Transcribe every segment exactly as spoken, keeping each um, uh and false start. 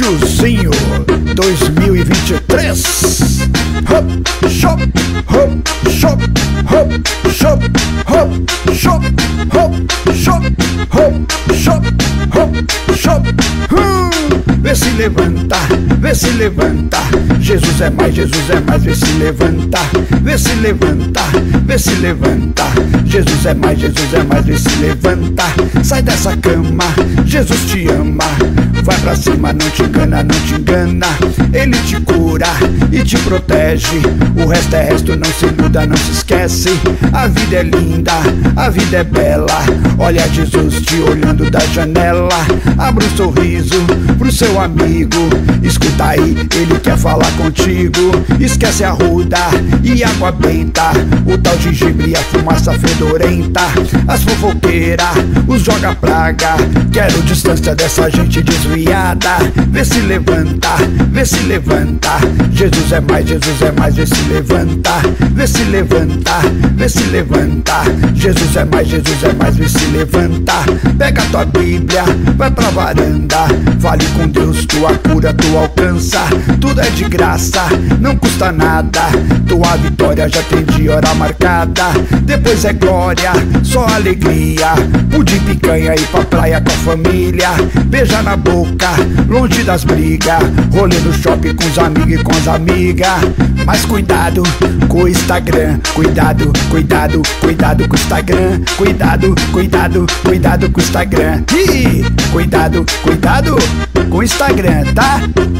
tiozinho dois mil e vinte e três. Hop, shop, hop, shop, hop, shop, hop, shop, hop, shop, hop, shop, hop, shop. Hum, vê se levanta, vê se levanta. Jesus é mais, Jesus é mais, vê se levanta. Vê se levanta, vê se levanta. Jesus é mais, Jesus é mais, vê se levanta. Sai dessa cama, Jesus te ama. Vai pra cima, não te engana, não te engana. Ele te cura e te protege. O resto é resto, não se muda, não se esquece. A vida é linda, a vida é bela. Olha Jesus te olhando da janela. Abra um sorriso pro seu amigo. Escuta aí, ele quer falar contigo. Esquece a ruda e água benta, o tal gengibre e a fumaça fedorenta. As fofoqueiras, os joga praga. Quero distância dessa gente desviada. Vê se levanta, vê se levanta. Jesus é mais, Jesus é mais, vê se levanta. Vê se levanta, vê se levanta. Jesus é mais, Jesus é mais, vê se levanta. Pega tua Bíblia, vai pra varanda. Fale com Deus, tua cura tu alcança. Tudo é de graça, não custa nada. Tua vitória já tem de hora marcada. Depois é glória, só alegria. Pude picanha e pra praia com a família. Beija na boca, longe das brigas. Rolê no shopping com os amigos e com as amigas. Mas cuidado com o Instagram. Cuidado, cuidado, cuidado com o Instagram. Cuidado, cuidado, cuidado com o Instagram. Ih, cuidado, cuidado com o Instagram, tá?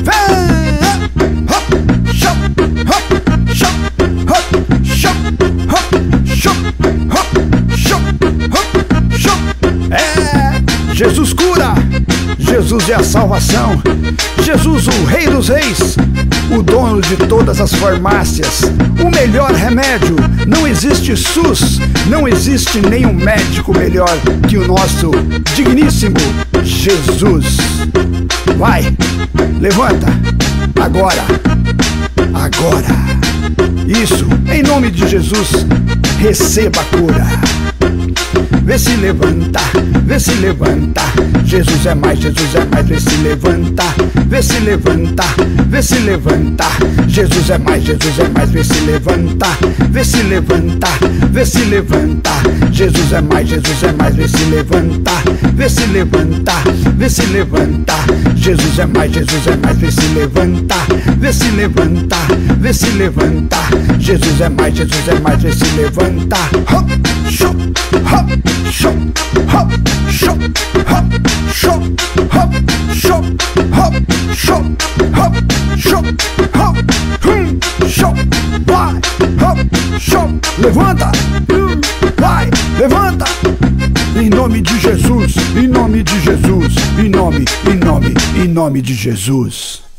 Hop, shop, hop, shop, hop, shop, hop, shop, hop, shop, hop, shop. É, Jesus cura, Jesus é a salvação. Jesus, o Rei dos Reis, o dono de todas as farmácias, o melhor remédio. Não existe SUS, não existe nenhum médico melhor que o nosso digníssimo Jesus. Vai, levanta, agora, agora. Isso, em nome de Jesus, receba a cura. Vê se levanta, vê se levanta. Jesus é mais, Jesus é mais, vê se levanta. Vê se levanta, vê se levanta. Jesus é mais, Jesus é mais, vê se levanta. Vê se levanta, vê se levanta. Jesus é mais, Jesus é mais, vê se levanta. Vê se levanta, vê se levanta. Jesus é mais, Jesus é mais, vê se levanta. Vê se levanta, vê se levanta. Jesus é mais, Jesus é mais, vê se levanta. Hop, shop, hop, shop, hop, shop, hop, shop, hop, shop, hop, shop, hop, shop, hop, hum, shop, vai, hop, shop, levanta, hum, vai, levanta. Em nome de Jesus, em nome de Jesus, em nome, em nome, em nome de Jesus.